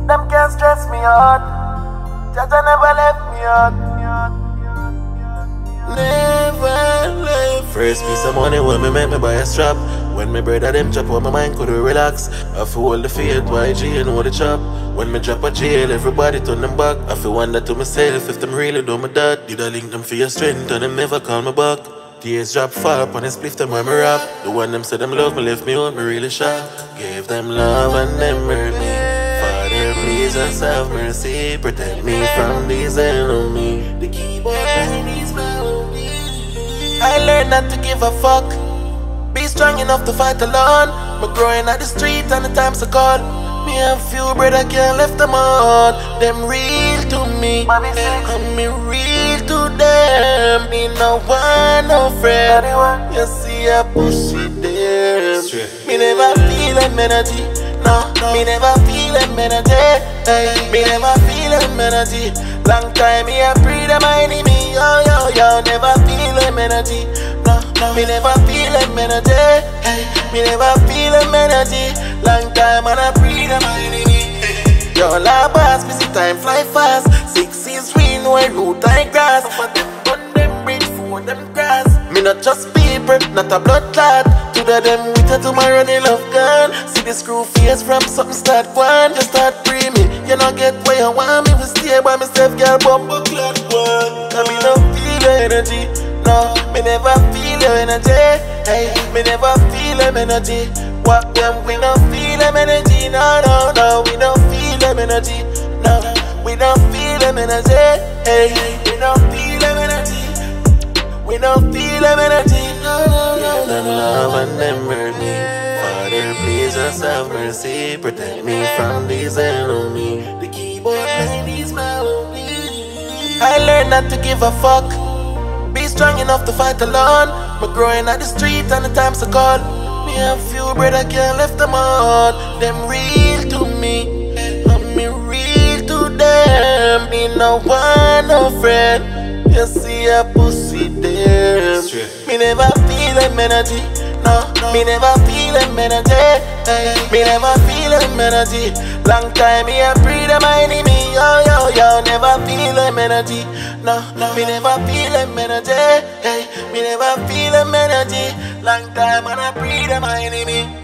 Them can't stress me out. Jaja never left me out. Never left. First piece of money when me make me buy a strap. When me brother them chop on my mind could relax. I feel all the faith, YG and all the chop. When me drop a jail, everybody turn them back. I feel wonder to myself if them really do me that. Did I link them for your strength and them never call me back? Tears drop far up on the spliff them when me rap. The one them said them love me left me out, me really shocked. Gave them love and them hurt me. Father, please just have mercy. Protect me from these enemies. The keyboard behind these melodies. I learned not to give a fuck. Be strong enough to fight alone. Me growing at the street and the times are cold. Me and few brother can't left them on. Them real to me, and me real to them. Me no one, no friend. You see a pussy them. Me never feel them energy. No, me never feel them energy. Hey, me never feel them energy. Long time me a breathe them enemy. Yo, yo, yo, never feel them energy. No, me never feel them energy. Hey, me never feel them energy. Long time and I breathe them enemy. Yo, la boss, busy time fly fast. 6 is green, white root and grass. But them gun them bridge for them grass. Me not just people, not a blood clot. To them with a tomorrow they love gun. See the screw face from something start one. Just start free me. You not get where you want me. We stay by myself, girl, bumble clock one. And me no feel your energy. No, me never feel your energy. Hey, me never feel them energy. What them, we don't feel them energy. No, no, no, we don't feel them energy. No, we don't feel them energy. Hey, we don't feel them energy. We don't feel them energy. No, no, no, them love and them hurt me. Father, please just have mercy. Protect me from these enemies. The keyboard behind these melodies. I learned not to give a fuck. Be strong enough to fight alone. Me growing at the street and the times are cold. Me and few brother can't left them on. Them real to me, and me real to them. Me no one, no friend. You see a pussy them. Me never feel them energy. No, me never feel them energy. Hey, me never feel them energy. Long time me a breathe them enemy. Yo, yo, yo, never feel them energy. No, me never feel them energy. Hey, me never feel them energy. Long time and I breathe them enemy.